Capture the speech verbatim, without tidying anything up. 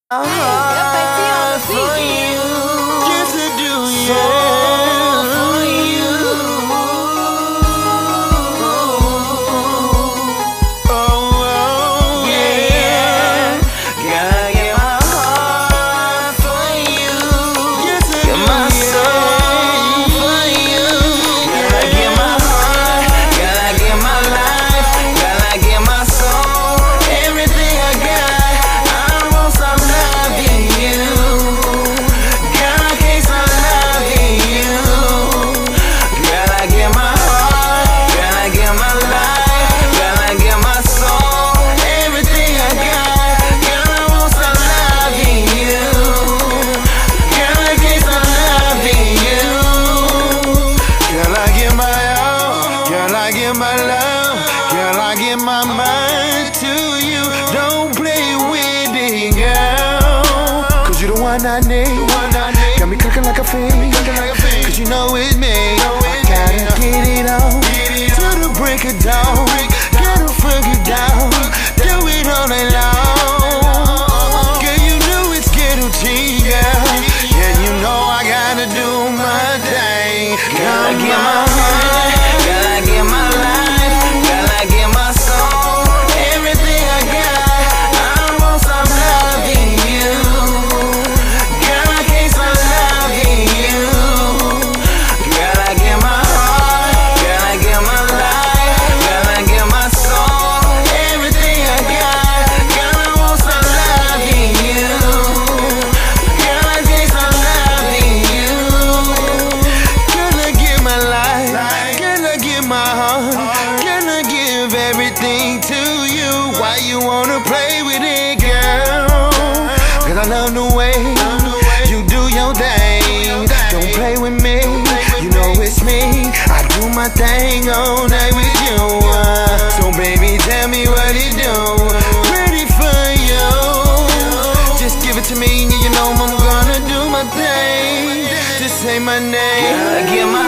Uh-huh, for you, just to do you, for you. Oh, oh, yeah. Gotta get my heart for you, just to get my soul for you. Gotta get my heart, gotta get my life, gotta get my soul, everything I got. My love, girl, I give my mind to you. Don't play with it, girl, cause you the one I need. Got me cooking like a fiend, cause you know it's me. I gotta get it on till the break of dawn. Gotta fuck it down, do it all night long. Girl, you know it's ghetto tea, girl. Yeah, you know I gotta do my thing. Gotta get my heart, gotta get my life, gotta get my soul, everything I got. I won't stop loving you, girl, I can't stop loving you. Gotta get my heart, gotta get my life, gotta get my soul, everything I got. Girl, I won't stop loving you, girl, I can't stop loving you. Girl, I give my life, girl, I give my heart, girl, I give everything to you. Why you wanna play with it, girl? Cause I love the way you do your thing. Don't play with me, you know it's me. I do my thing all night with you. So baby, tell me what it do. Ready for you, just give it to me, and you know I'm gonna do my thing. Just say my name, gotta get my